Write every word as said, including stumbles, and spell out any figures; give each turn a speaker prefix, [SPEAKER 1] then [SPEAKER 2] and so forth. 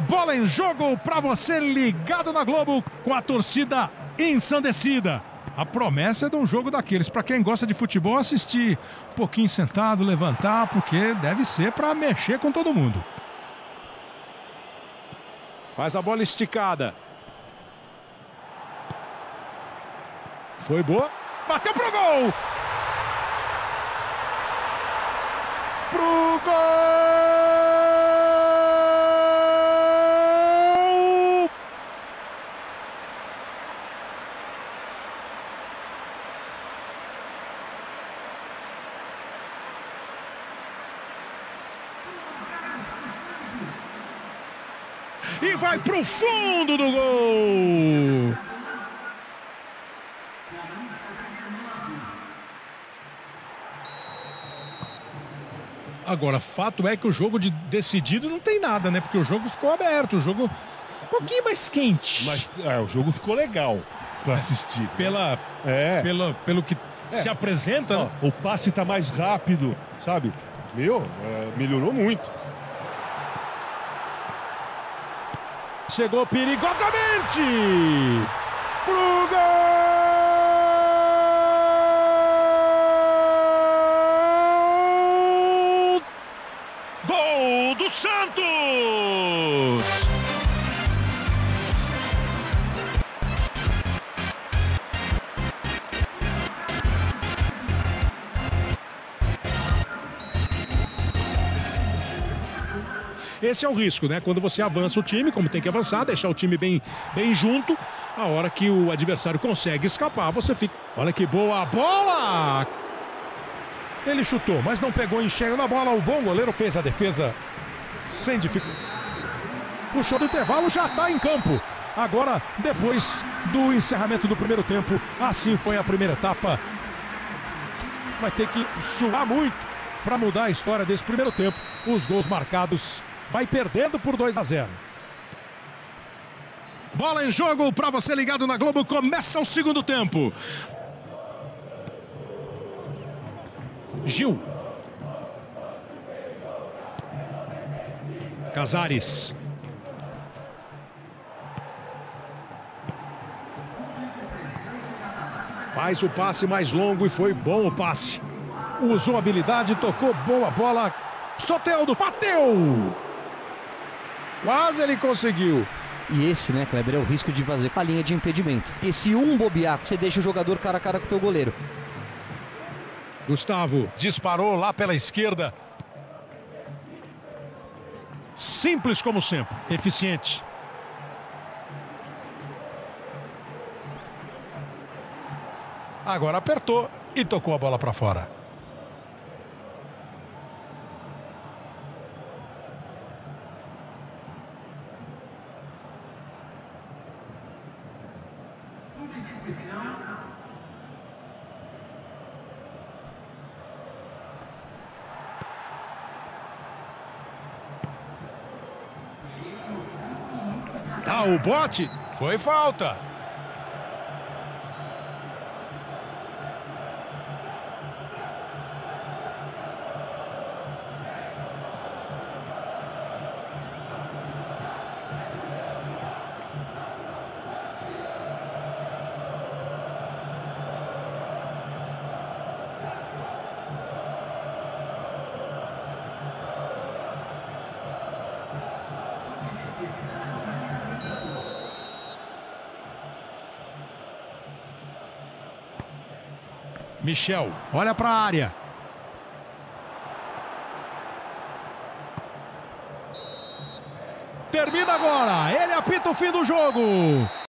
[SPEAKER 1] Bola em jogo para você ligado na Globo com a torcida ensandecida. A promessa é de um jogo daqueles para quem gosta de futebol assistir um pouquinho sentado, levantar, porque deve ser para mexer com todo mundo. Faz a bola esticada. Foi boa. Bateu pro gol. Pro gol. E vai pro fundo do gol. Agora, fato é que o jogo de decidido não tem nada, né? Porque o jogo ficou aberto, o jogo um pouquinho mais quente.
[SPEAKER 2] Mas é, o jogo ficou legal para assistir.
[SPEAKER 1] Pela,
[SPEAKER 2] é.
[SPEAKER 1] pela, pelo que é. se apresenta.
[SPEAKER 2] Ó,
[SPEAKER 1] né?
[SPEAKER 2] o passe tá mais rápido, sabe? Meu, é, melhorou muito.
[SPEAKER 1] Chegou perigosamente pro gol! Gol do Santos! Esse é o risco, né? Quando você avança o time, como tem que avançar, deixar o time bem, bem junto, a hora que o adversário consegue escapar, você fica... Olha que boa bola! Ele chutou, mas não pegou em cheio na bola. O bom goleiro fez a defesa sem dificuldade. Puxou do intervalo, já está em campo. Agora, depois do encerramento do primeiro tempo, assim foi a primeira etapa. Vai ter que suar muito para mudar a história desse primeiro tempo. Os gols marcados... Vai perdendo por dois a zero. Bola em jogo para você ligado na Globo. Começa o segundo tempo. Gil. Casares. Faz o passe mais longo e foi bom o passe. Usou habilidade, tocou boa bola. Soteldo bateu. Quase ele conseguiu.
[SPEAKER 3] E esse, né, Kleber, é o risco de fazer a linha de impedimento. Porque se um bobear, você deixa o jogador cara a cara com o teu goleiro.
[SPEAKER 1] Gustavo disparou lá pela esquerda. Simples como sempre, eficiente. Agora apertou e tocou a bola para fora. Tá o bote, foi falta. Michel, olha para a área. Termina agora. Ele apita o fim do jogo.